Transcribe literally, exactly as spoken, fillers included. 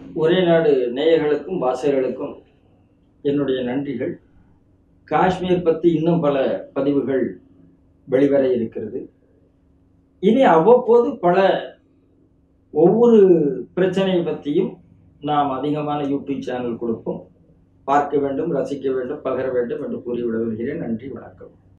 ஒரே நாடு நேயர்களுக்கும் வாசகர்களுக்கும் என்னுடைய நன்றிகள். காஷ்மீர் பற்றி இன்னும் பல பதிவுகள் வெளிவர இருக்கிறது. இனி அவ்வப்போது பல ஒவ்வொரு பிரச்சனையை பற்றியும் நாம் அதிகமான யூடியூப் சேனல் கொடுப்போம். பார்க்க வேண்டும், ரசிக்க வேண்டும், பகிர வேண்டும் என்று கூறிவிட வருகிறேன். நன்றி, வணக்கம்.